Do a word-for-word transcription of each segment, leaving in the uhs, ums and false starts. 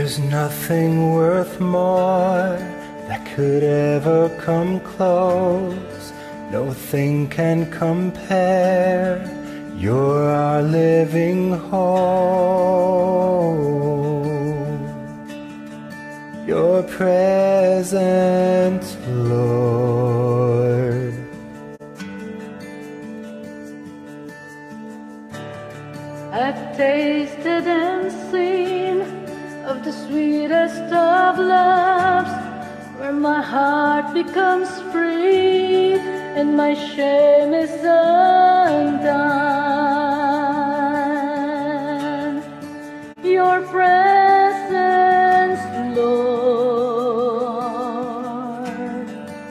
There's nothing worth more that could ever come close. No thing can compare. You're our living hope. Your presence, Lord. I've tasted and seen of the sweetest of loves, where my heart becomes free and my shame is undone. Your presence, Lord.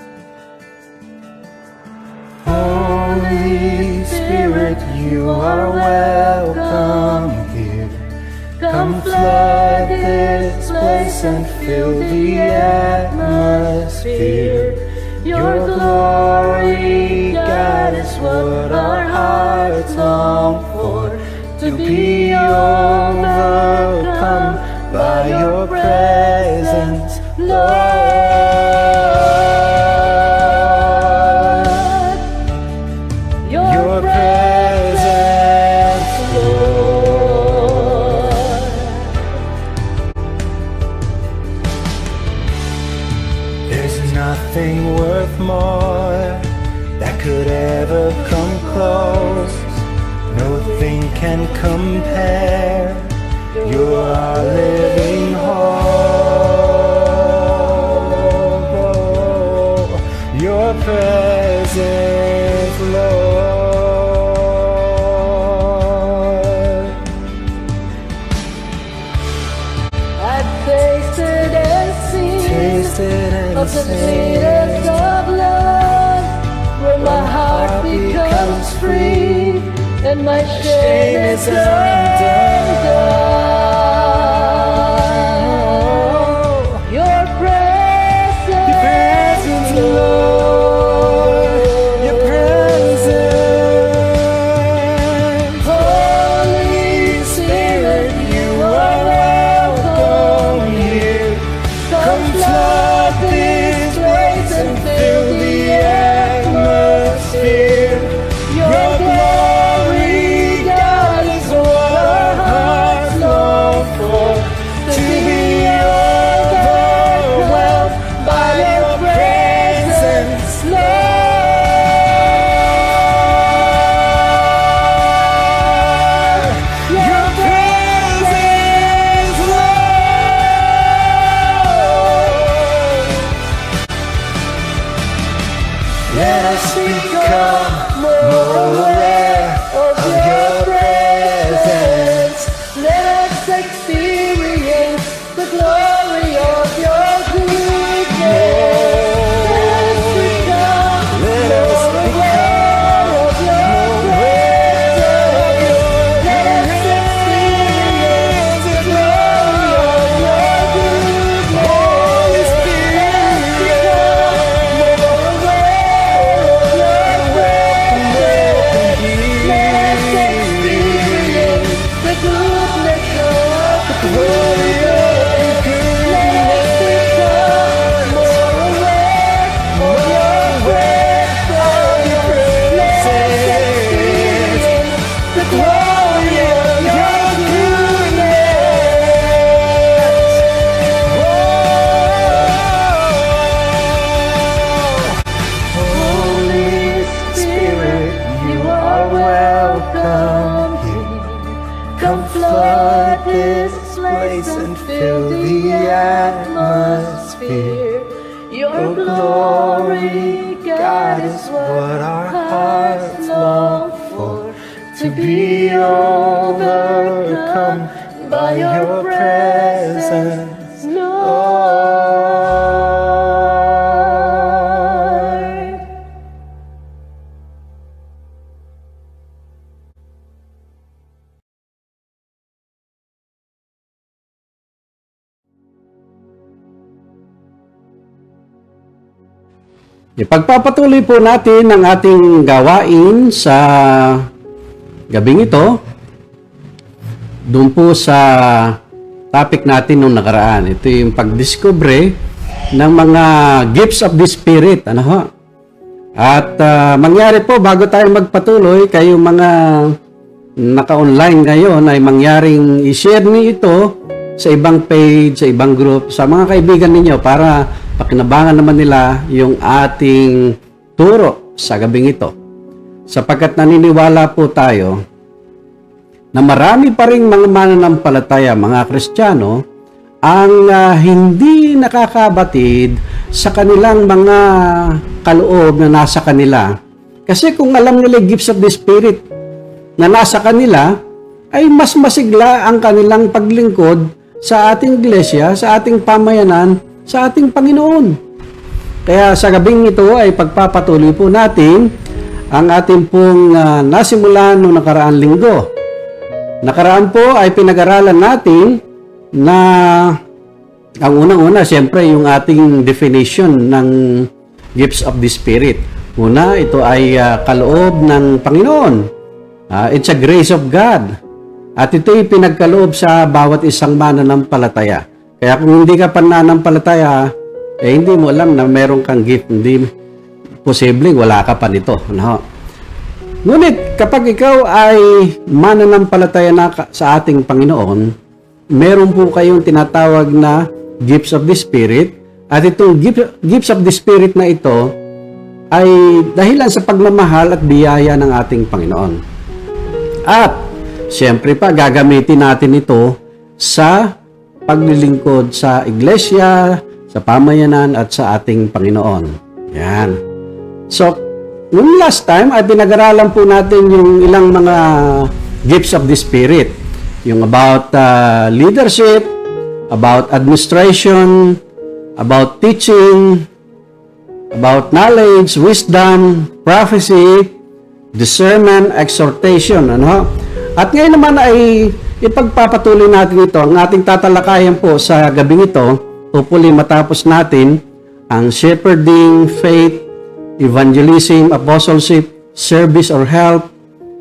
Holy Spirit, you are welcome here. Come flood this place and fill the atmosphere. Your glory, God, is what our hearts long for. To be overcome by your presence, Lord. Your presence, Lord. There's nothing worth more that could ever come close. Nothing can compare. You're our living hope. Your presence, Lord. I've tasted and seen Tasted and of the seen sweetest of love, where my heart becomes free and my shame is undone. Your presence, Lord. Your presence. Holy Spirit, you are welcome here. Come flood this place and fill the atmosphere. Your glory, God, is what our hearts long for. To be overwhelmed by your presence, Lord. Your presence, Lord. Let us become more aware of your presence. let us experience the glory of your goodness. Let us become Let us more aware of your presence. Let us experience the glory of your goodness. Holy Spirit, Let us become more aware of your presence. Let us experience the goodness of glory of your Let us become more aware of your presence. Let us experience the glory of your goodness. Holy Spirit, you are welcome here. Come flood this place and fill the atmosphere. Your glory, God, is what our hearts long for. To be overcome by your presence, Lord. Ipagpapatuloy po natin ang ating gawain sa gabing ito. Doon po sa topic natin nung nakaraan. Ito yung pagdiscover ng mga gifts of the Spirit. Ano ho? At uh, mangyari po, bago tayo magpatuloy, kayo mga naka-online ngayon ay mangyaring i-share niyo ito sa ibang page, sa ibang group, sa mga kaibigan ninyo para pakinabangan naman nila yung ating turo sa gabing ito. Sapagkat naniniwala po tayo na marami pa ring mga mananampalataya, mga Kristiyano, ang uh, hindi nakakabatid sa kanilang mga kaloob na nasa kanila. Kasi kung alam nila gifts of the Spirit na nasa kanila, ay mas masigla ang kanilang paglingkod sa ating iglesia, sa ating pamayanan, sa ating Panginoon. Kaya sa gabing ito ay pagpapatuloy po natin ang ating pong uh, nasimulan noong nakaraang linggo. Nakaraan po ay pinag-aralan natin na ang unang-una, siyempre, yung ating definition ng gifts of the Spirit. Una, ito ay uh, kaloob ng Panginoon. Uh, it's a grace of God. At ito'y pinagkaloob sa bawat isang mananampalataya. Kaya kung hindi ka pananampalataya, eh hindi mo alam na meron kang gift. Hindi posibleng wala ka pa nito. No? Ngunit kapag ikaw ay mananampalataya na sa ating Panginoon, meron po kayong tinatawag na gifts of the Spirit. At itong gifts of the Spirit na ito ay dahilan sa pagmamahal at biyaya ng ating Panginoon. At siyempre pa, gagamitin natin ito sa paglilingkod sa iglesia, sa pamayanan, at sa ating Panginoon. Yan. So, noong last time, ay pinag-aralan po natin yung ilang mga gifts of the Spirit. Yung about uh, leadership, about administration, about teaching, about knowledge, wisdom, prophecy, discernment, exhortation, ano? At ngayon naman ay ipagpapatuloy natin ito. Ang ating tatalakayan po sa gabing ito, hopefully matapos natin ang shepherding, faith, evangelism, apostleship, service or help,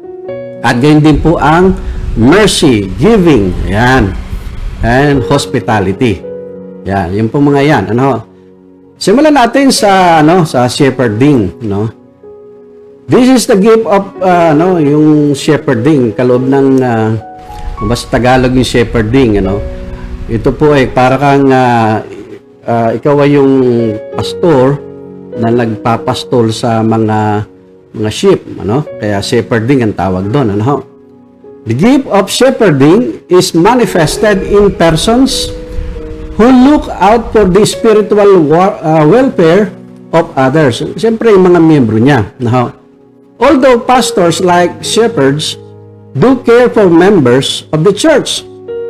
at gayon din po ang mercy, giving, yan, and hospitality. Yan, yun po mga yan, ano? Simulan natin sa, ano, sa shepherding, no? This is the gift of, uh, no, yung shepherding, kaloob ng, uh, basta Tagalog yung shepherding, ano. Ito po ay para kang, uh, uh, ikaw ay yung pastor na nagpapastol sa mga, mga sheep, ano. Kaya shepherding ang tawag doon, ano. The gift of shepherding is manifested in persons who look out for the spiritual uh, welfare of others. Siyempre, yung mga miyembro niya, ano. Although pastors like shepherds do care for members of the church,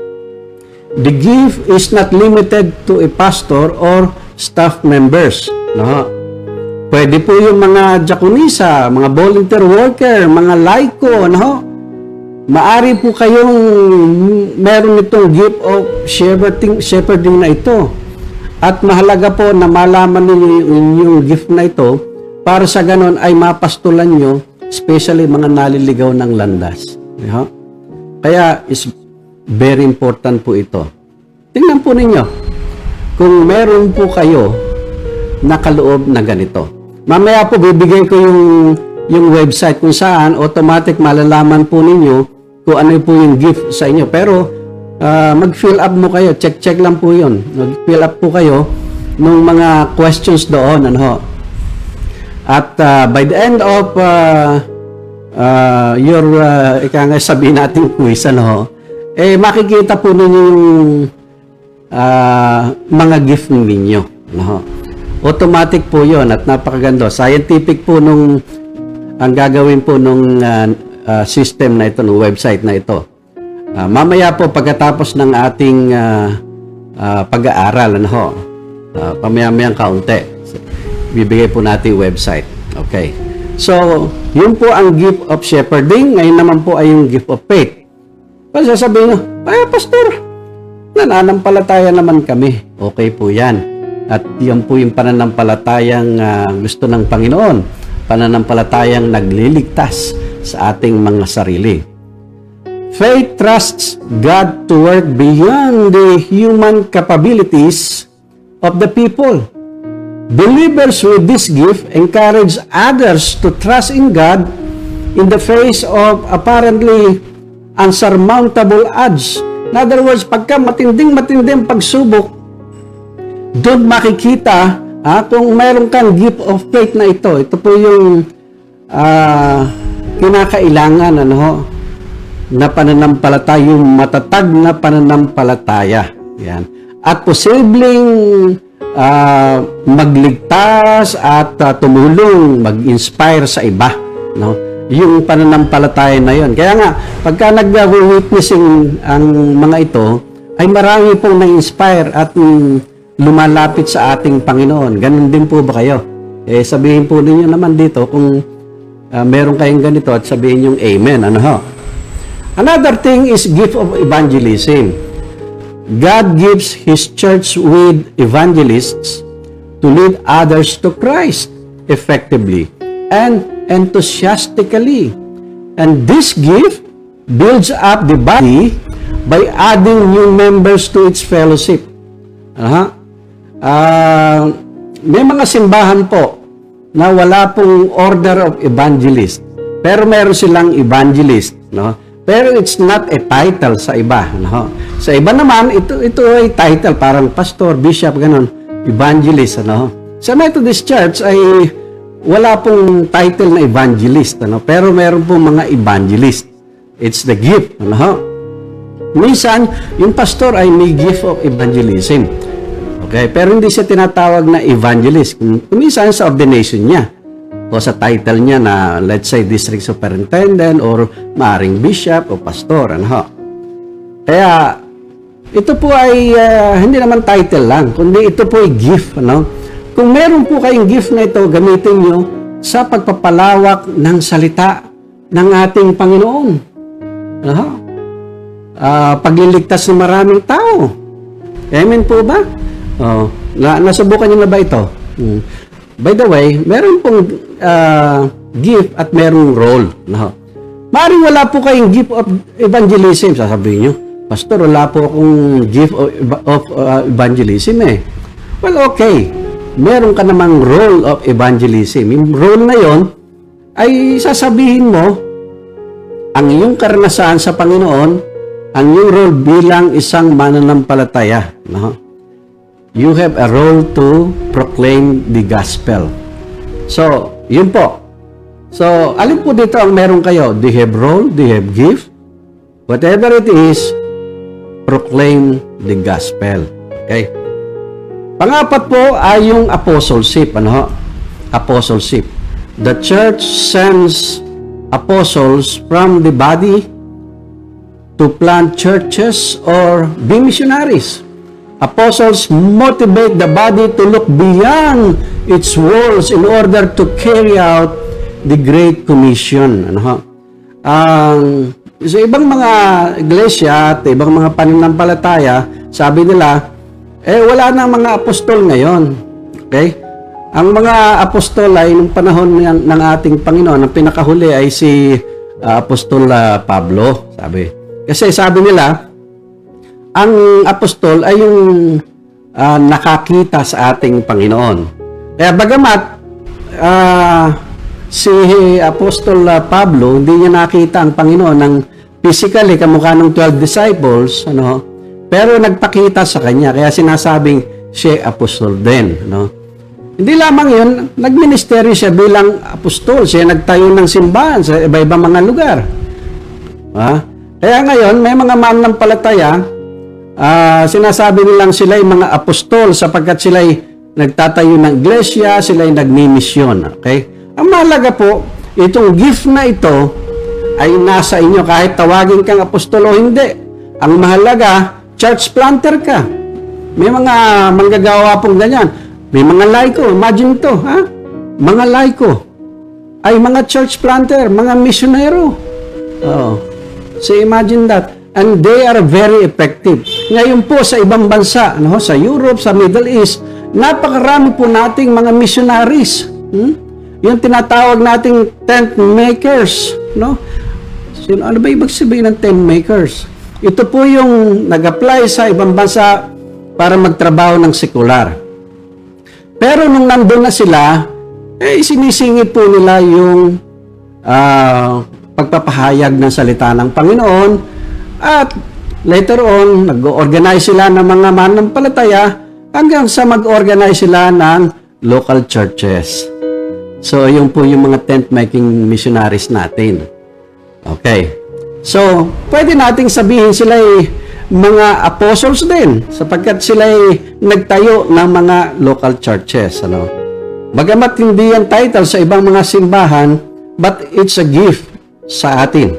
the gift is not limited to a pastor or staff members. No? Pwede po yung mga diakonisa, mga volunteer worker, mga laiko, no? Maari po kayong meron itong gift of shepherding, shepherding na ito. At mahalaga po na malaman ninyo yung gift na ito para sa ganon ay mapastulan nyo, especially mga naliligaw ng landas. Yeah? Kaya is very important po ito. Tingnan po ninyo, kung meron po kayo na kaloob na ganito. Mamaya po bibigay ko yung, yung website kung saan automatic malalaman po ninyo kung ano po yung gift sa inyo. Pero uh, mag-fill up mo kayo, check-check lang po yun. Mag-fill up po kayo ng mga questions doon. Ano? At uh, by the end of uh, uh, your, uh, ika nga sabihin natin quiz, ano, eh makikita po ninyo yung uh, mga gift ninyo. Ano? Automatic po yon at napakaganda. Scientific po nung ang gagawin po nung uh, uh, system na ito, nung website na ito. Uh, mamaya po pagkatapos ng ating uh, uh, pag-aaral, ano, uh, pamaya-mayang kaunti. Bibigay po natin yung website. Okay. So, yun po ang gift of shepherding. Ngayon naman po ay yung gift of faith. Kasi sasabihin nyo, ay, pastor, nananampalataya naman kami. Okay po yan. At yan po yung pananampalatayang uh, gusto ng Panginoon. Pananampalatayang nagliligtas sa ating mga sarili. Faith trusts God to work beyond the human capabilities of the people. Believers with this gift encourage others to trust in God in the face of apparently unsurmountable odds. In other words, pagka matinding-matinding pagsubok, doon makikita ah, kung mayroon kang gift of faith na ito. Ito po yung uh, kinakailangan ano, na pananampalataya, yung matatag na pananampalataya. Yan. At posibleng uh, magligtas at uh, tumulong, mag-inspire sa iba. No? Yung pananampalataya na yun. Kaya nga, pagka nag-witnessing ang mga ito, ay marami pong na-inspire at um, lumalapit sa ating Panginoon. Ganun din po ba kayo? Eh, sabihin po ninyo naman dito kung uh, meron kayong ganito at sabihin yung amen. Ano ho? Another thing is gift of evangelism. God gives His church with evangelists to lead others to Christ effectively and enthusiastically. And this gift builds up the body by adding new members to its fellowship. Uh-huh. Uh, may mga simbahan po na wala pong order of evangelist. Pero meron silang evangelist. No? Pero it's not a title sa iba. No? Sa iba naman, ito, ito ay title. Parang pastor, bishop, ganun. Evangelist. Ano? Sa Methodist Church ay wala pong title na evangelist. Ano? Pero meron pong mga evangelist. It's the gift. Ano? Minsan, yung pastor ay may gift of evangelism. Okay? Pero hindi siya tinatawag na evangelist. Minsan sa ordination niya. O sa title niya na, let's say, district superintendent or maaring bishop o pastor. Ano? Kaya, ito po ay uh, hindi naman title lang, kundi ito po ay gift. Ano? Kung meron po kayong gift na ito, gamitin nyo sa pagpapalawak ng salita ng ating Panginoon. Ano? Uh, pagliligtas ng maraming tao. Amen po ba? Oh, na, nasubukan nyo na ba ito? Hmm. By the way, meron pong uh, gift at merong role. No? Maaaring wala po kayong gift of evangelism. Sasabihin nyo, Pastor, wala po akong gift of, of uh, evangelism eh. Well, okay. Meron ka namang role of evangelism. Yung role na yon ay sasabihin mo ang iyong karanasan sa Panginoon, ang iyong role bilang isang mananampalataya. No? You have a role to proclaim the gospel. So, yun po. So, alin po dito ang meron kayo? Do you have role? Do you have gift? Whatever it is, proclaim the gospel. Okay? Pangapat po ay yung apostleship. Ano? Apostleship. The church sends apostles from the body to plant churches or be missionaries. Apostles motivate the body to look beyond its walls in order to carry out the Great Commission. Ano? Ang um, sa ibang mga iglesia at ibang mga pananampalataya, sabi nila, eh wala na mga apostol ngayon. Okay? Ang mga apostol ay nung panahon ng, ng ating Panginoon, ang pinakahuli ay si uh, Apostol uh, Pablo, sabi. Kasi sabi nila, ang apostol ay yung uh, nakakita sa ating Panginoon. Kaya bagamat uh, si Apostol uh, Pablo, hindi niya nakita ang Panginoon ng physically kamukha ng twelve disciples, ano, pero nagpakita sa kanya. Kaya sinasabing siya apostol din. No? Hindi lamang yun, nagministeryo siya bilang apostol. Siya nagtayo ng simbahan sa iba-ibang mga lugar. Ha? Kaya ngayon, may mga mananampalataya, Uh, sinasabi nilang sila ay mga apostol sapagkat sila ay nagtatayo ng iglesia, sila ay nagmimisyon. Okay? Ang mahalaga po, itong gift na ito ay nasa inyo kahit tawagin kang apostol o hindi. Ang mahalaga, church planter ka. May mga manggagawa pong ganyan. May mga laiko, imagine to, ha? Mga laiko ay mga church planter, mga misyonero. Oh. So imagine that. And they are very effective. Ngayon po sa ibang bansa, no, sa Europe, sa Middle East, napakarami po nating mga missionaries. Hmm? Yung tinatawag nating tent makers. No? Sino, ano ba ibig sabihin ng tent makers? Ito po yung nag-apply sa ibang bansa para magtrabaho ng sekular. Pero nung nandun na sila, eh, sinisingit po nila yung uh, pagpapahayag ng salita ng Panginoon at later on, nag-organize sila ng mga manampalataya hanggang sa mag-organize sila ng local churches. So, yun po yung mga tent-making missionaries natin. Okay. So, pwede nating sabihin sila ay mga apostles din sapagkat sila ay nagtayo ng mga local churches. Ano? Bagamat hindi yung title sa ibang mga simbahan, but it's a gift sa atin.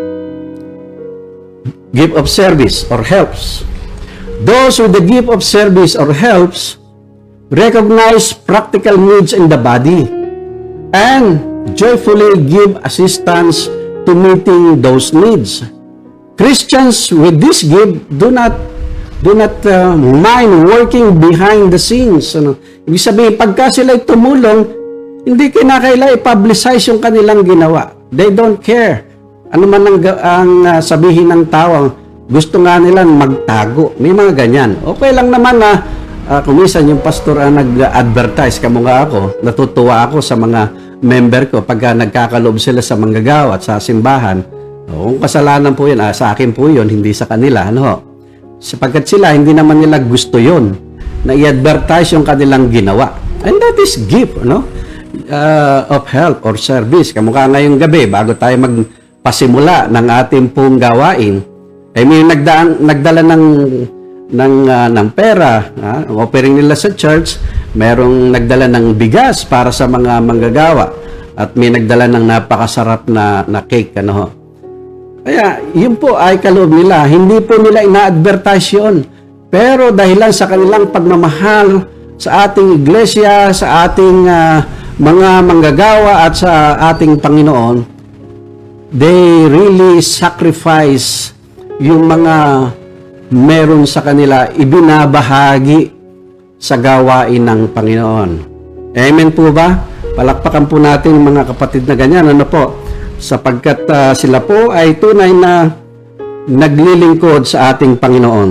Gift of service or helps. Those with the gift of service or helps recognize practical needs in the body and joyfully give assistance to meeting those needs. Christians with this gift do not do not uh, mind working behind the scenes. Ano? Ibig sabihin, pagka sila'y tumulong, hindi kinakailangan i-publicize yung kanilang ginawa. They don't care. Ano man ang, ang uh, sabihin ng tao, gusto nga nila magtago. May mga ganyan. Okay lang naman na uh, kumisan yung pastor ang nag-advertise, kamo nga ako, natutuwa ako sa mga member ko pagka nagkakaloob sila sa manggagawa at sa simbahan. O, kung kasalanan po yun, ah, sa akin po yun, hindi sa kanila. Ano? Sapagkat sila, hindi naman nila gusto yun na i-advertise yung kanilang ginawa. And that is gift, ano? Uh, of help or service. Kamukha ngayong gabi, bago tayo magpasimula ng ating pong gawain, ay may nagdaan, nagdala ng ng, uh, ng pera, uh, ang offering nila sa church, merong nagdala ng bigas para sa mga manggagawa, at may nagdala ng napakasarap na, na cake. Ano? Kaya, yun po ay kaloob nila. Hindi po nila ina-advertise yun. Pero dahilan sa kanilang pagmamahal sa ating iglesia, sa ating uh, mga manggagawa at sa ating Panginoon, they really sacrifice yung mga meron sa kanila, ibinabahagi sa gawain ng Panginoon. Amen po ba? Palakpakan po natin mga kapatid na ganyan. Ano po? Sapagkat uh, sila po ay tunay na naglilingkod sa ating Panginoon.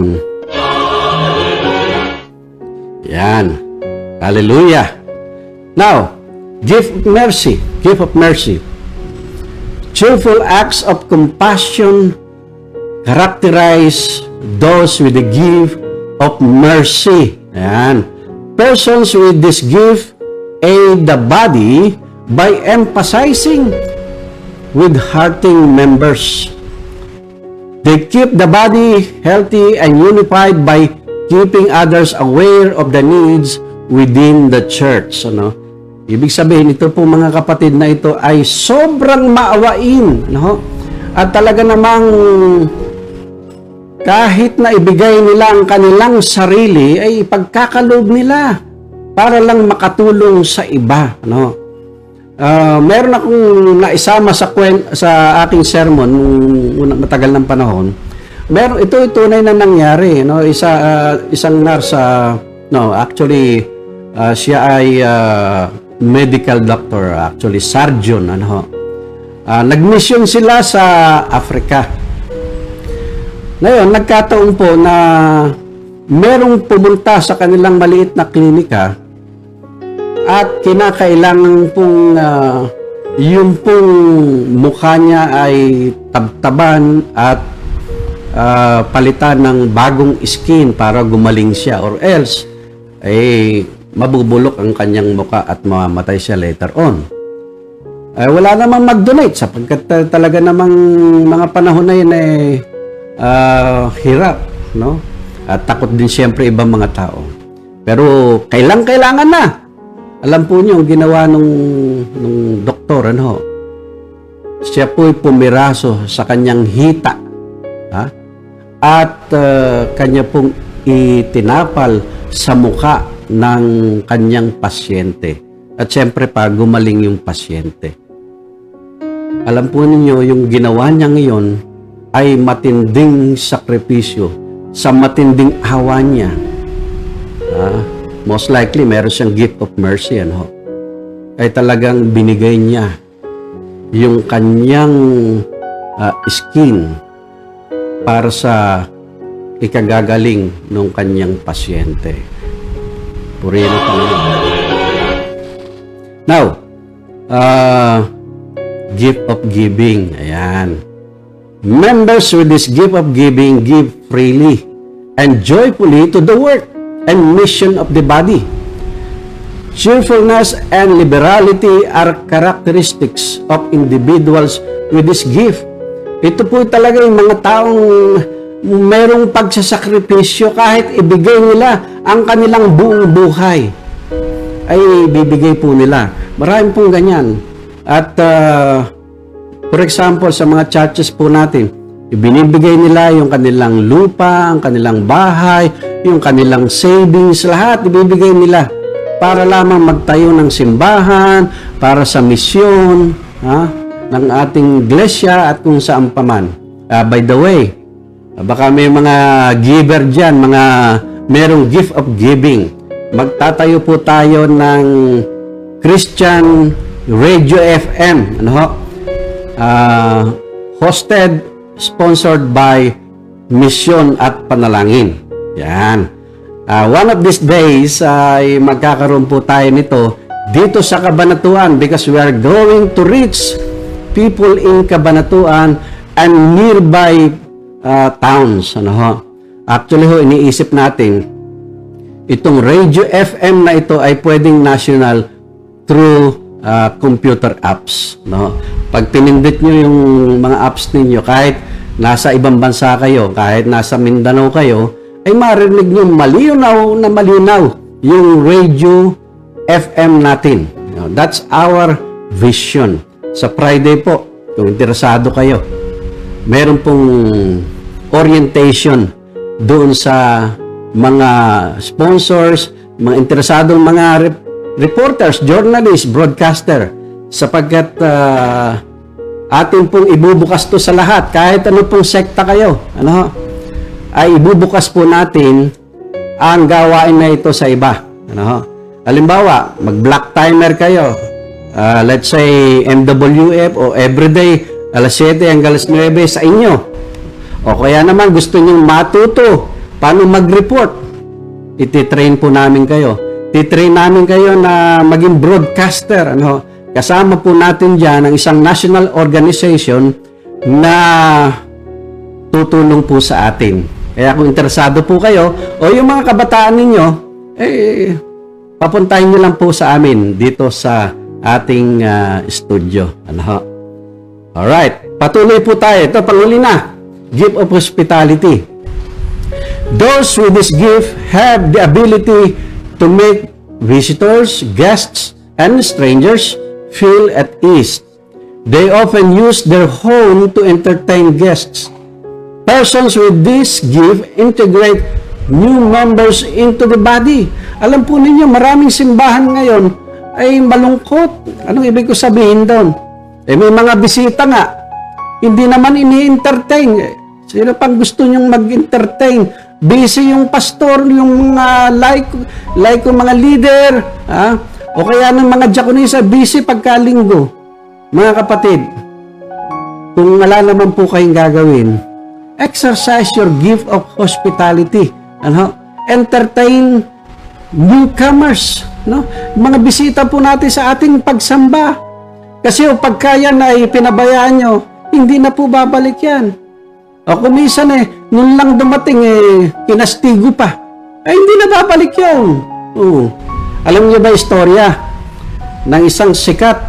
Yan. Hallelujah. Now, gift of mercy. Gift of mercy. Cheerful acts of compassion characterize those with the gift of mercy. Ayan. Persons with this gift aid the body by emphasizing with hurting members. They keep the body healthy and unified by keeping others aware of the needs within the church. Ano? Ibig sabihin, ito po mga kapatid na ito ay sobrang maawain. No? At talaga namang kahit na ibigay nila ang kanilang sarili, ay ipagkakaloob nila para lang makatulong sa iba. No? Uh, meron akong naisama sa, kwen, sa aking sermon nung matagal ng panahon. Meron, ito tunay na nangyari. No? Isa, uh, isang nurse, uh, no, actually, uh, siya ay uh, medical doctor, actually, surgeon. Ano? Uh, nag-mission sila sa Africa. Ngayon, nagkataon po na merong pumunta sa kanilang maliit na klinika at kinakailangan pong uh, yung pong mukha niya ay tabtaban at uh, palitan ng bagong skin para gumaling siya, or else ay mabubulok ang kanyang mukha at mamamatay siya later on. Ay, wala namang mag-donate sapagkat uh, talaga namang mga panahon na yun eh Uh, hirap, no? At takot din siyempre ibang mga tao. Pero kailang kailangan na. Alam po niyo, ginawa nung, nung doktor, ano? Siya po'y pumiraso sa kanyang hita. Ha? At uh, kanya pong itinapal sa muka ng kanyang pasyente. At siyempre pa, gumaling yung pasyente. Alam po niyo, yung ginawa niya ngayon ay matinding sakripisyo sa matinding awa niya. Ah, most likely, meron siyang gift of mercy. Ano? Ay talagang binigay niya yung kanyang uh, skin para sa ikagagaling ng kanyang pasyente. Purihin ang Panginoon. Now, uh, gift of giving. Ayan. Members with this gift of giving give freely and joyfully to the work and mission of the body. Cheerfulness and liberality are characteristics of individuals with this gift. Ito po talaga yung mga taong merong pagsasakripisyo kahit ibigay nila ang kanilang buong buhay ay bibigay po nila. Marami pong ganyan. At uh, for example, sa mga churches po natin, ibinibigay nila yung kanilang lupa, ang kanilang bahay, yung kanilang savings, lahat ibibigay nila para lamang magtayo ng simbahan, para sa misyon ha, ng ating iglesia at kung saan paman. Uh, by the way, baka may mga giver dyan, mga merong gift of giving. Magtatayo po tayo ng Christian Radio F M, ano ho? Uh, hosted, sponsored by Mission at Panalangin. Yan. Uh, one of these days ay uh, magkakaroon po tayo nito dito sa Cabanatuan because we are going to reach people in Cabanatuan and nearby uh, towns. Ano ho? Actually ho, iniisip natin itong Radio F M na ito ay pwedeng national through uh, computer apps. No? Pag pinindot nyo yung mga apps ninyo, kahit nasa ibang bansa kayo, kahit nasa Mindanao kayo, ay marinig nyo malinaw na malinaw yung Radio F M natin. You know, that's our vision. Sa Friday po, kung interesado kayo, meron pong orientation doon sa mga sponsors, mga interesadong mga rep reporters, journalists, broadcaster, sapagkat uh, atin pong ibubukas to sa lahat, kahit ano pong sekta kayo, ano, ay ibubukas po natin ang gawain na ito sa iba. Ano, halimbawa, mag-black timer kayo, uh, let's say M W F o everyday, alas siyete hanggang alas nuwebe sa inyo. O kaya naman gusto nyo matuto paano mag-report, ititrain po namin kayo. Titrain namin kayo na maging broadcaster. Ano? Kasama po natin dyan ang isang national organization na tutulong po sa atin. Kaya kung interesado po kayo o yung mga kabataan ninyo, eh, papuntahin nyo lang po sa amin dito sa ating uh, studio. Ano? Alright, patuloy po tayo. Ito, panghuli na. Gift of hospitality. Those with this gift have the ability to make visitors, guests, and strangers feel at ease. They often use their home to entertain guests. Persons with this gift integrate new members into the body. Alam po ninyo, maraming simbahan ngayon ay malungkot. Anong ibig ko sabihin doon? Eh, may mga bisita nga, hindi naman ini-entertain. Sino pang gusto nyong mag-entertain? Busy yung pastor, yung mga like, like yung mga leader, ha? O kaya ng mga diakonisa, busy pagkalinggo. Mga kapatid, kung wala naman po kayong gagawin, exercise your gift of hospitality. Ano? Entertain newcomers. No? Mga bisita po natin sa ating pagsamba. Kasi o pagka yan ay pinabayaan nyo, hindi na po babalik yan. O kumisan eh, nung lang dumating eh, kinastigo pa. Ay, hindi na babalik yun. Oo. Alam niyo ba istorya ng isang sikat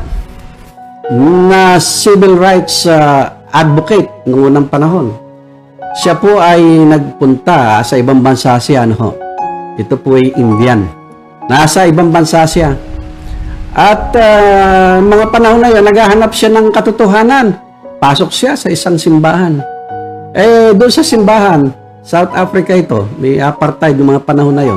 na civil rights uh, advocate noong unang panahon? Siya po ay nagpunta sa ibang bansa siya. Ano? Ito po ay Indian. Nasa ibang bansa siya. At uh, mga panahon na yun, naghahanap siya ng katotohanan. Pasok siya sa isang simbahan. Eh, doon sa simbahan, South Africa ito, may apartheid yung mga panahon na yon.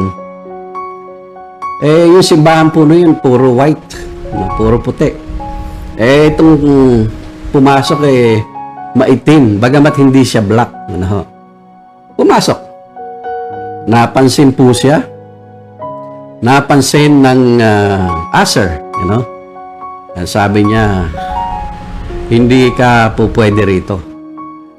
Eh, yung simbahan po na yun, puro white, puro puti. Eh, itong pumasok eh, maitim, bagamat hindi siya black. Ano, pumasok. Napansin po siya. Napansin ng uh, usher, you know. Sabi niya, hindi ka po pwede rito.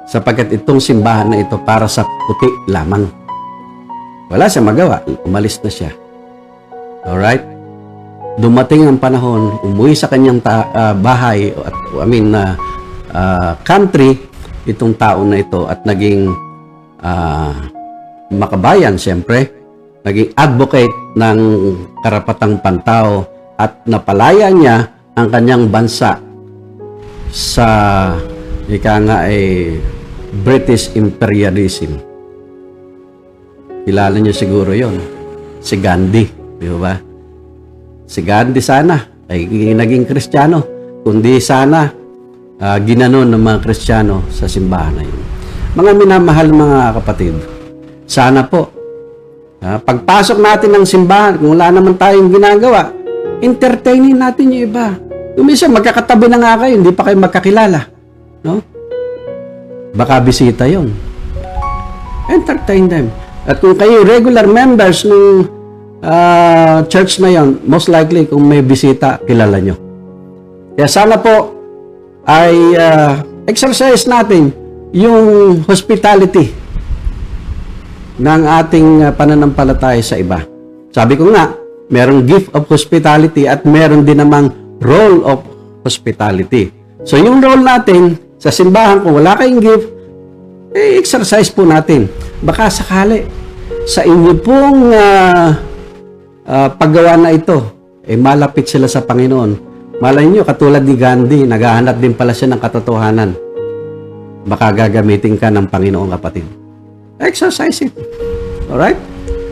sapagkat itong simbahan na ito para sa puti lamang. Wala siya magawa, umalis na siya. Alright? Dumating ang panahon, umuwi sa kanyang ta- uh, bahay, at, I mean, uh, uh, country, itong tao na ito, at naging uh, makabayan, siyempre, naging advocate ng karapatang pantao, at napalaya niya ang kanyang bansa sa, ika nga ay, British imperialism. Kilala niyo siguro yon, si Gandhi, di ba? Si Gandhi sana ay naging Kristiyano, kundi sana uh, ginanon ng mga Kristiyano sa simbahan na yun. Mga minamahal mga kapatid, sana po, uh, pagpasok natin ng simbahan, kung wala naman tayong ginagawa, entertainin natin yung iba. Minsan magkakatabi na nga kayo, hindi pa kayo magkakilala. No? Baka bisita yon. Entertain them. At kung kayo regular members ng uh, church na yon, most likely kung may bisita, kilala nyo. Kaya sana po ay uh, exercise natin yung hospitality ng ating uh, pananampalataya sa iba. Sabi ko nga, merong gift of hospitality at meron din namang role of hospitality. So yung role natin sa simbahan, kung wala kayong gift, eh, exercise po natin. Baka sakali sa inyo pong uh, uh, paggawa na ito, eh malapit sila sa Panginoon. Malay nyo, katulad ni Gandhi, naghahanap din pala siya ng katotohanan. Baka gagamitin ka ng Panginoon, kapatid. Exercise it. Alright?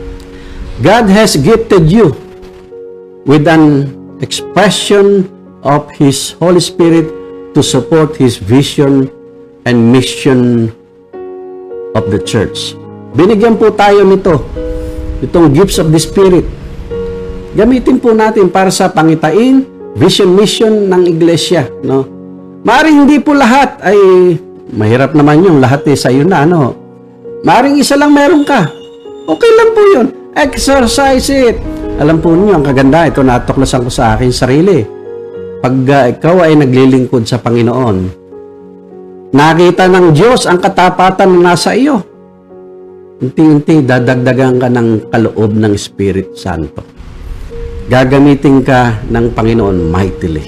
God has gifted you with an expression of His Holy Spirit to support His vision and mission of the church. Binigyan po tayo nito, itong gifts of the Spirit. Gamitin po natin para sa pangitain, vision, mission ng iglesia. No? Maring hindi po lahat ay, mahirap naman yung lahat eh, sa'yo na. Ano? Maring isa lang meron ka. Okay lang po yun. Exercise it. Alam po niyo, ang kaganda, ito natuklasan ko sa akin sarili. Pag uh, ikaw ay naglilingkod sa Panginoon, nakita ng Diyos ang katapatan na nasa iyo. Unti-unti, dadagdagan ka ng kaloob ng Espiritu Santo. Gagamitin ka ng Panginoon mightily.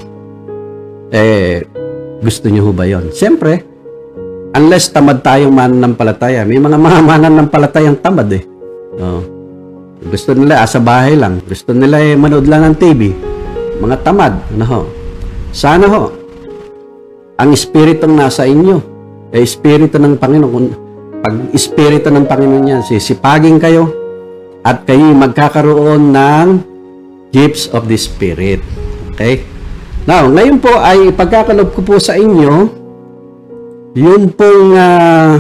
Eh, gusto niyo ba yun? Siyempre, unless tamad tayong mananampalataya. May mga mga mananampalatayang tamad eh. Oh. Gusto nila asa bahay lang. Gusto nila eh, manood lang ng T V. Mga tamad. Ano ho? Sana ho, ang Espiritong nasa inyo, ay Espiritu ng Panginoon. Pag Espiritu ng Panginoon yan, sisipagin kayo at kayo magkakaroon ng gifts of the Spirit. Okay? Now, ngayon po ay pagkakalob ko po sa inyo yun pong uh,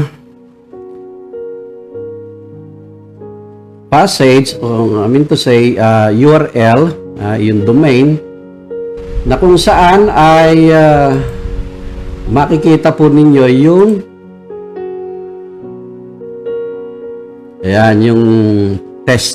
passage, or I mean to say, uh, U R L, uh, yung domain, na kung saan ay uh, makikita po ninyo yung ayan, yung test.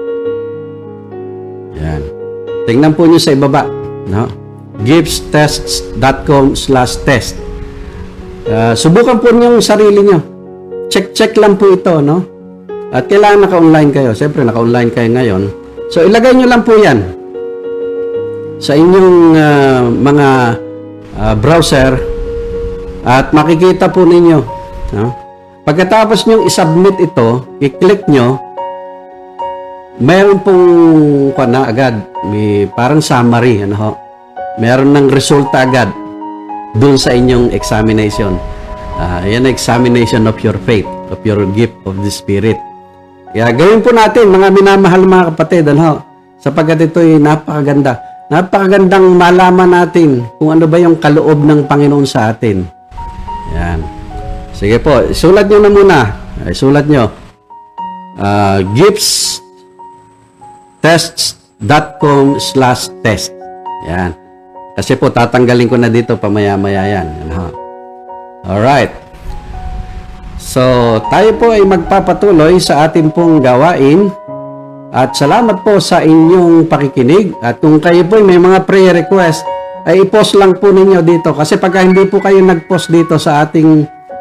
Ayan. Tingnan po nyo sa ibaba. No? gifts-tests dot com slash test. Uh, subukan po nyo yung sarili nyo. Check-check lang po ito. No? At kailangan naka-online kayo. Siyempre, naka-online kayo ngayon. So, ilagay nyo lang po yan sa inyong uh, mga uh, browser at makikita po ninyo. No? Pagkatapos nyo isubmit ito, i-click nyo, mayroon pong na agad, may parang summary, ano ho? Mayroon ng resulta agad dun sa inyong examination. Uh, yan ang examination of your faith, of your gift of the Spirit. Kaya gawin po natin, mga minamahal mga kapatid, ano, sapagkat ito ay napakaganda. Napakagandang malaman natin kung ano ba yung kaloob ng Panginoon sa atin. Yan. Sige po, isulat nyo na muna. Isulat nyo. Uh, gifts tests dot com slash test. Yan. Kasi po, tatanggalin ko na dito pamaya-maya yan. Ano? Alright. So, tayo po ay magpapatuloy sa ating pong gawain. At salamat po sa inyong pakikinig. At kung kayo po may mga prayer request, ay i-post lang po ninyo dito. Kasi pagka hindi po kayo nag-post dito sa ating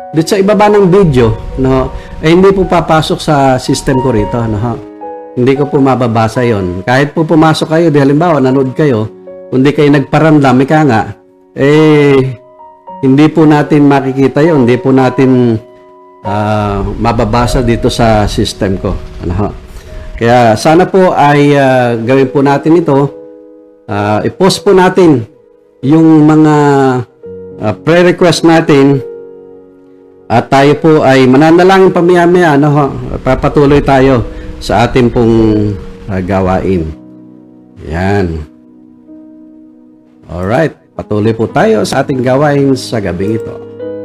dito sa ibaba ng video, no, eh hindi po papasok sa system ko rito, no. Hindi ko po mababasa 'yon. Kahit po pumasok kayo, di halimbawa nanood kayo, kundi kayo nagparamdam, ika nga, eh hindi po natin makikita 'yon, hindi po natin uh, mababasa dito sa system ko, ano. Kaya sana po ay uh, gawin po natin ito, uh, i-post po natin yung mga uh, pre-request natin. At tayo po ay mananalangin pamaya-maya, ano, papatuloy tayo sa ating pong uh, gawain. Yan. Alright, patuloy po tayo sa ating gawain sa gabing ito.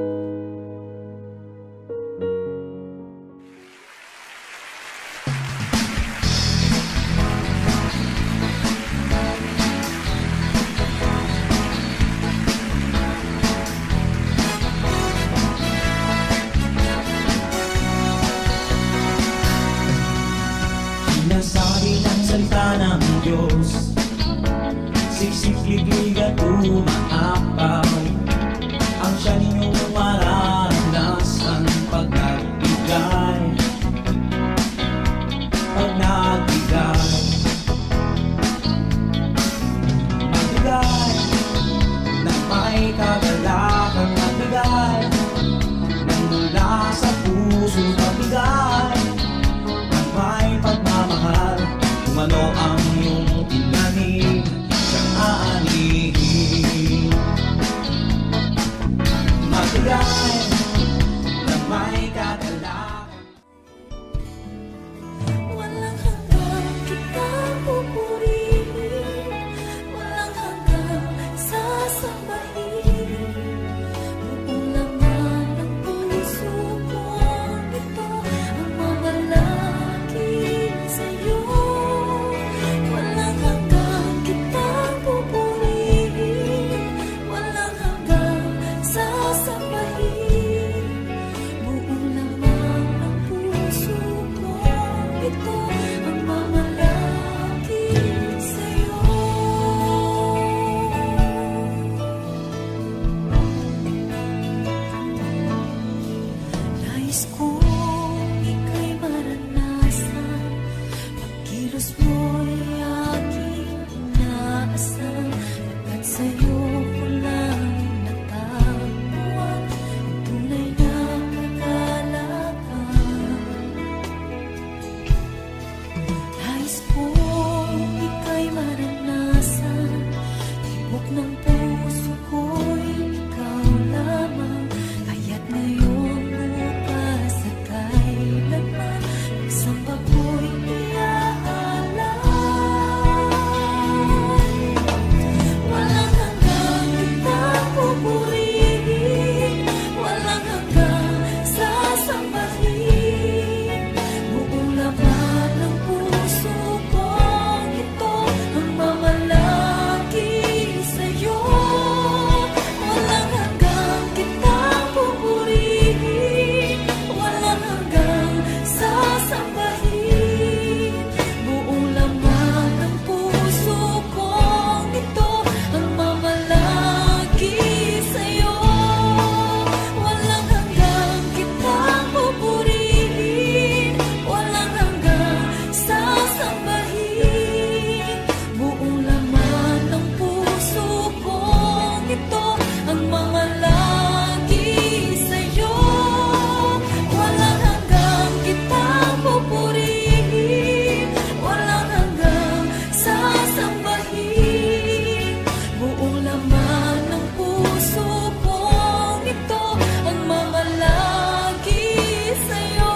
Sinasabi ng salita ng Diyos, siksik-liglig at umaapaw, ang siya ninyong maranasan pag nagbigay, pag nagbigay, magbigay na may kagalakang magbigay, nang mula sa puso magbigay, may pagmamahal, kung ano ang iyong tinanim, siyang aanihin. Magbigay na may kagalakan. Walang hanggang kitang pupurihin, walang hanggang sasambahin. Buong laman ng puso ko, ito ang mamalaki sa'yo. Walang hanggang kitang pupurihin, walang hanggang sasambahin. Buong laman ng puso ko, ito ang mamalaki sa'yo. Nais kong ika'y maranasan, pagkilos mo'y aking inaasahan, hanggang sa'yo ko lang natagpuan ang tunay na kagalakan. Nais kong ika'y maranasan, tibok ng puso ko'y ikaw lamang, kaya't ngayon, bukas at kailanman, nagsamba ko'y iaalay. Walang hanggang kitang pupurihin, walang hanggang sasambahin. Buong laman ng puso ko, ito ang mamalaki sa'yo. Walang hanggang kitang pupurihin, walang hanggang sasambahin. Buong laman ng puso ko, ito ang mamalaki sa'yo. Walang hanggang kitang pupurihin, walang hanggang sasambahin. Buong laman ng puso ko, ito ang mamalaki sa'yo. Walang hanggang kitang pupurihin, walang hanggang sasambahin. Buong laman ng puso ko, ito ang mamalaki sa'yo.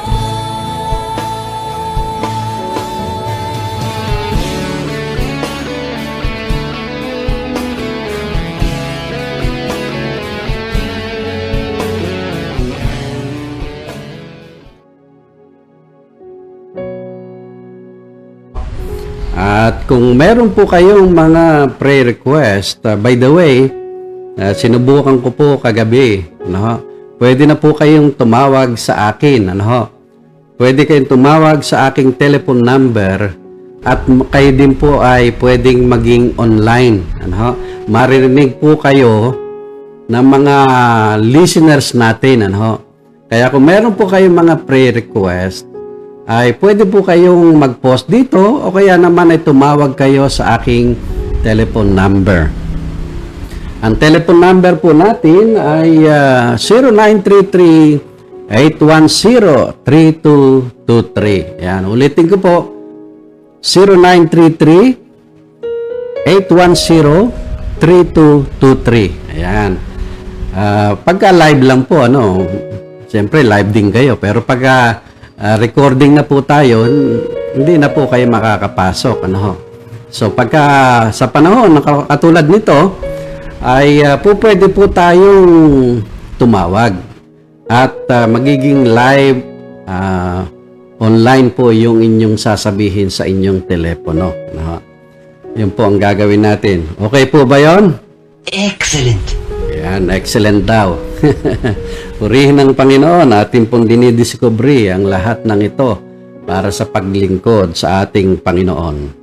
At kung meron po kayong mga pre-request, uh, by the way, uh, sinubukan ko po kagabi, ano, pwede na po kayong tumawag sa akin, ano, pwede kayong tumawag sa aking telephone number, at kayo din po ay pwedeng maging online, ano, maririnig po kayo ng mga listeners natin, ano, Kaya kung meron po kayong mga prayer request, ay pwede po kayong mag-post dito o kaya naman ay tumawag kayo sa aking telephone number. Ang telephone number po natin ay uh, zero nine three three, eight one zero, three two two three. Yan, ulitin ko po. zero nine three three, eight one zero, three two two three. Ayan. Uh, pagka live lang po, ano, siyempre live din kayo. Pero pagka uh, recording na po tayo, hindi na po kayo makakapasok. Ano. So pagka sa panahon na katulad nito, ay uh, po pwede po tayong tumawag. At uh, magiging live uh, online po yung inyong sasabihin sa inyong telepono. No? Yun po ang gagawin natin. Okay po ba yun? Excellent. Yan, excellent daw. Purihin ng Panginoon, ating pong dinidiscovery ang lahat ng ito para sa paglingkod sa ating Panginoon.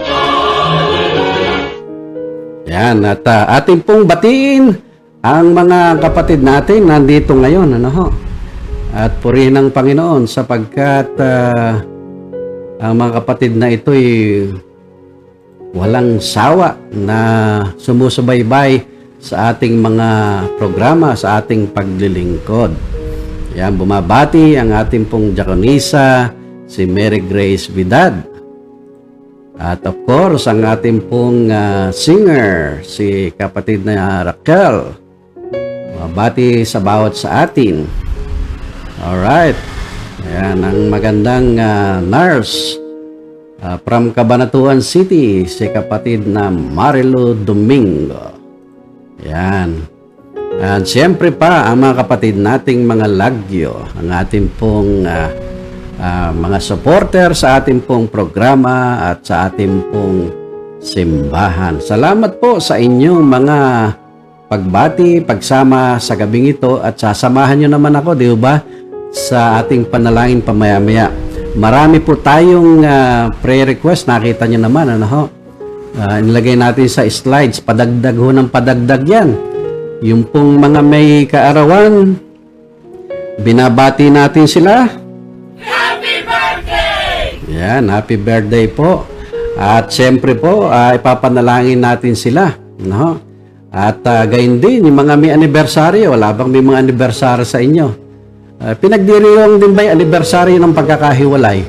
Yan, at uh, ating pong batiin ang mga kapatid natin nandito ngayon. Ano ho? At purihin ng Panginoon sapagkat uh, ang mga kapatid na ito'y walang sawa na sumusubaybay sa ating mga programa, sa ating paglilingkod. Yan, bumabati ang ating pong diakonisa, si Mary Grace Vidad. At of course, ang ating pong uh, singer, si kapatid na Raquel. Bumabati sa bawat sa atin. Alright. Ayan, ang magandang uh, nurse uh, from Cabanatuan City, si kapatid na Marilu Domingo. Ayan. At siyempre pa, ang mga kapatid nating mga lagyo, ang ating pong uh, uh, mga supporter sa ating pong programa at sa ating pong simbahan. Salamat po sa inyong mga pagbati, pagsama sa gabing ito at sasamahan nyo naman ako, di ba? Sa ating panalangin pamaya-maya. Marami po tayong uh, prayer request. Nakita nyo naman, ano ho? Uh, nilagay natin sa slides. Padagdag ho ng padagdag yan. Yung pong mga may kaarawan, binabati natin sila. Happy birthday! Yan, happy birthday po. At siyempre po, uh, ipapanalangin natin sila. No? At uh, gayon din, yung mga may anibersary, wala bang may mga anibersary sa inyo? Uh, pinagdiriwang din ba yung anibersary ng pagkakahiwalay?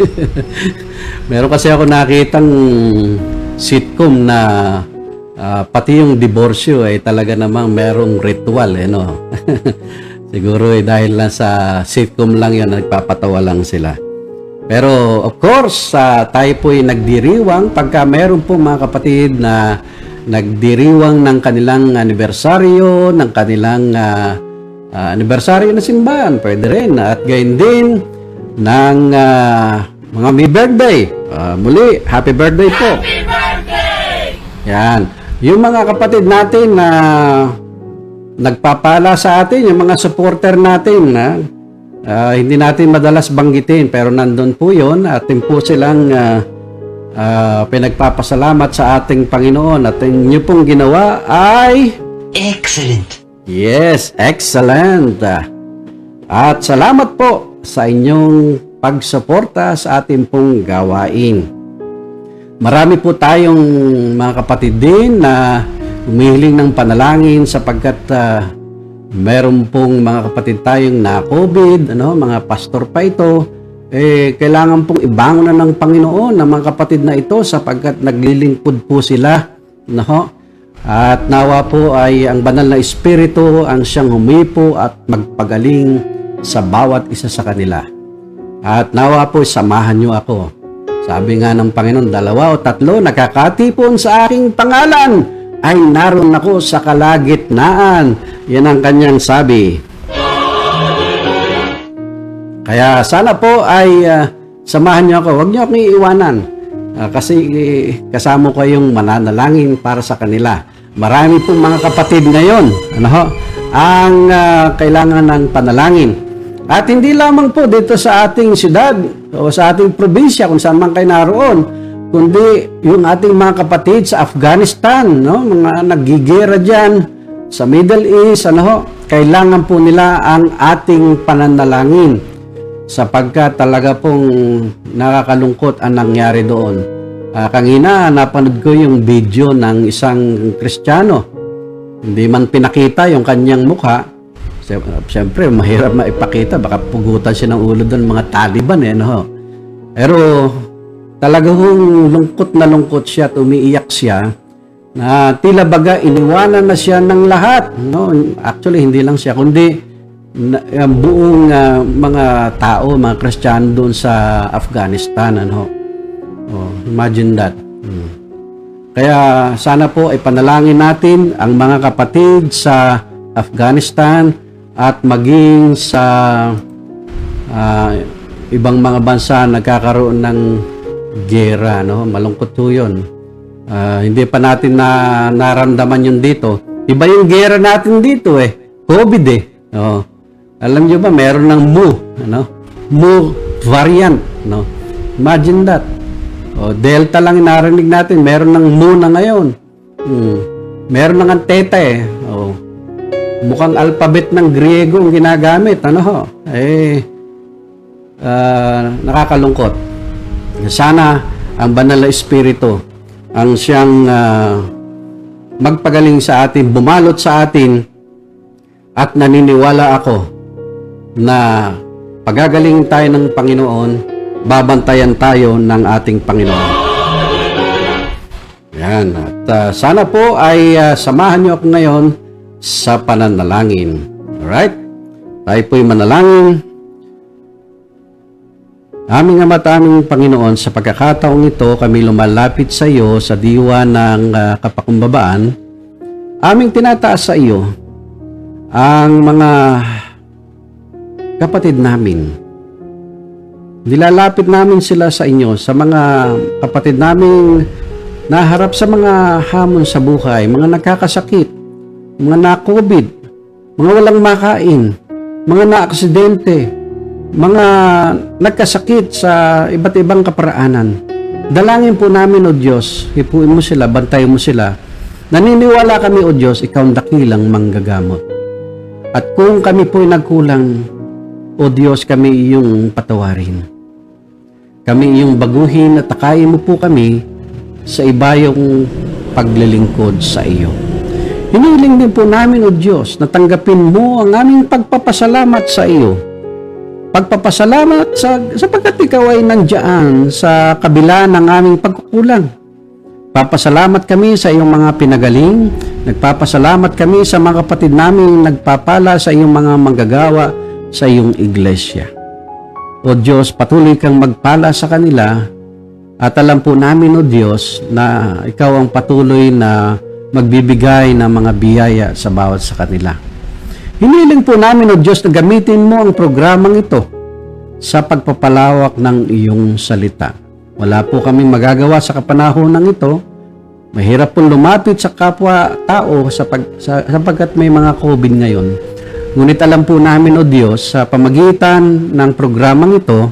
Meron kasi ako nakitang sitcom na uh, pati yung diborsyo ay eh, talaga namang merong ritual. Eh, no? Siguro eh, dahil lang sa sitcom lang yun, nagpapatawa lang sila. Pero of course, uh, tayo po ay nagdiriwang pagka meron po mga kapatid na nagdiriwang ng kanilang anibersaryo, ng kanilang uh, uh, anibersaryo na simbahan, pwede rin. At gayon din ng uh, mga may birthday. Uh, muli, happy birthday po. Happy birthday! Yan. Yung mga kapatid natin na uh, nagpapala sa atin, yung mga supporter natin na uh, hindi natin madalas banggitin, pero nandun po yun. Atin po silang uh, uh, pinagpapasalamat sa ating Panginoon. At inyo pong ginawa ay Excellent. yes, excellent. At salamat po sa inyong pagsuporta sa ating pong gawain. Marami po tayong mga kapatid din na humihiling ng panalangin sapagkat uh, meron pong mga kapatid tayong na COVID, ano, mga pastor pa ito, eh, kailangan pong ibangon na ng Panginoon ng mga kapatid na ito sapagkat naglilingkod po sila. No? At nawa po ay ang banal na Espiritu ang siyang humipo at magpagaling sa bawat isa sa kanila. At nawa po samahan niyo ako. Sabi nga ng Panginoon, dalawa o tatlo nakakatipon sa aking pangalan ay naroon ako sa kalagitnaan. Yan ang kanyang sabi. Kaya sana po ay uh, samahan niyo ako. Huwag niyo akong iiwanan. Uh, kasi eh, kasama ko yung mananalangin para sa kanila. Marami pong mga kapatid ngayon ano ho, ang uh, kailangan ng panalangin. At hindi lamang po dito sa ating siyudad o sa ating probinsya kung saan man kayo naroon, kundi yung ating mga kapatid sa Afghanistan, no? Mga nagigera dyan sa Middle East, ano ho, kailangan po nila ang ating pananalangin sapagkat talaga pong nakakalungkot ang nangyari doon. Uh, kanina, napanood ko yung video ng isang Kristiyano. Hindi man pinakita yung kanyang mukha. Siyempre, mahirap maipakita. Baka pugutan siya ng ulo doon mga Taliban. Eh, no? Pero talagang lungkot na lungkot siya at umiiyak siya na tila baga iniwanan na siya ng lahat. No? Actually, hindi lang siya, kundi na, uh, buong uh, mga tao, mga Kristiyano doon sa Afghanistan. Ano? Oh, imagine that. Hmm. Kaya sana po ay panalangin natin ang mga kapatid sa Afghanistan at maging sa uh, ibang mga bansa nagkakaroon ng gera. No? Malungkot po yun. Uh, hindi pa natin na naramdaman yun dito. Iba yung gera natin dito eh. COVID eh. Oh. Alam nyo ba, meron ng Mu. Ano? Mu variant. No? Imagine that. Oh, Delta lang narinig natin. Meron ng Mu na ngayon. Hmm. Meron ng Theta eh. Oh. Mukhang alphabet ng Griego ang ginagamit. Ano ho? Eh, uh, nakakalungkot. Sana ang banal na espiritu ang siyang uh, magpagaling sa atin, bumalot sa atin, at naniniwala ako na pagagaling tayo ng Panginoon, babantayan tayo ng ating Panginoon. Yan. At uh, sana po ay uh, samahan niyo ako ngayon sa pananalangin. Alright? Tayo po'y manalangin. Aming Ama at aming Panginoon, sa pagkakataong ito, kami lumalapit sa iyo sa diwa ng uh, kapakumbabaan. Aming tinataas sa iyo ang mga kapatid namin. Nilalapit namin sila sa inyo, sa mga kapatid namin naharap sa mga hamon sa buhay, mga nagkakasakit, mga na-COVID, mga walang makain, mga na-aksidente, mga nagkasakit sa iba't ibang kaparaanan. Dalangin po namin, O Diyos, hipuin mo sila, bantayan mo sila. Naniniwala kami, O Diyos, ikaw ang dakilang manggagamot. At kung kami po'y nagkulang, O Diyos, kami iyong patawarin. Kami iyong baguhin at takayin mo po kami sa ibayong paglilingkod sa iyo. Hinihiling din po namin, O Diyos, na tanggapin mo ang aming pagpapasalamat sa iyo. Pagpapasalamat sa, sapagkat ikaw ay nandiyan sa kabila ng aming pagkukulang. Papasalamat kami sa iyong mga pinagaling. Nagpapasalamat kami sa mga kapatid namin nagpapala sa iyong mga manggagawa sa iyong iglesia. O Diyos, patuloy kang magpala sa kanila at alam po namin, O Diyos, na ikaw ang patuloy na magbibigay ng mga biyaya sa bawat sa kanila. Hiniling po namin, O Diyos, na gamitin mo ang programang ito sa pagpapalawak ng iyong salita. Wala po kaming magagawa sa kapanahonan ito. Mahirap po lumapit sa kapwa-tao sapag, sa, sapagkat may mga COVID ngayon. Ngunit alam po namin, O Diyos, sa pamagitan ng programang ito,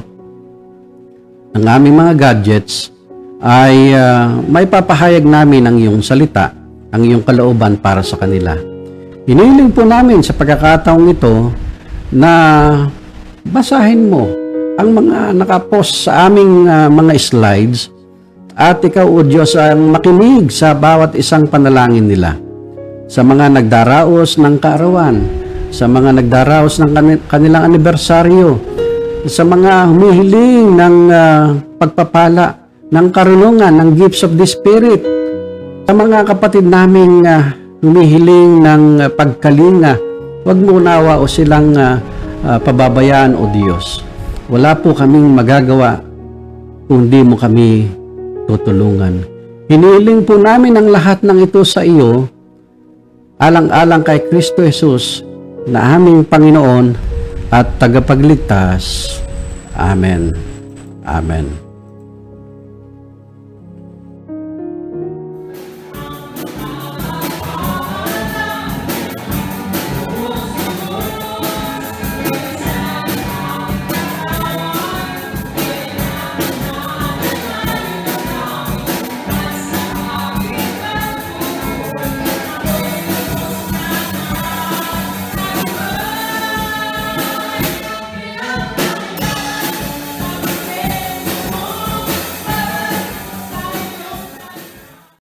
ng aming mga gadgets, ay uh, may papahayag namin ang iyong salita, ang iyong kalooban para sa kanila. Hiniling po namin sa pagkakataong ito na basahin mo ang mga nakapost sa aming uh, mga slides at ikaw, O Diyos, ang makinig sa bawat isang panalangin nila. Sa mga nagdaraos ng kaarawan, sa mga nagdaraos ng kanilang anibersaryo, sa mga humihiling ng uh, pagpapala, ng karunungan, ng gifts of the Spirit, sa mga kapatid naming uh, humihiling ng uh, pagkalinga, huwag mo unawa o silang uh, uh, pababayaan, O Diyos. Wala po kaming magagawa kung di mo kami tutulungan. Hiniling po namin ang lahat ng ito sa iyo, alang-alang kay Kristo Jesus na aming Panginoon at tagapagligtas. Amen. Amen.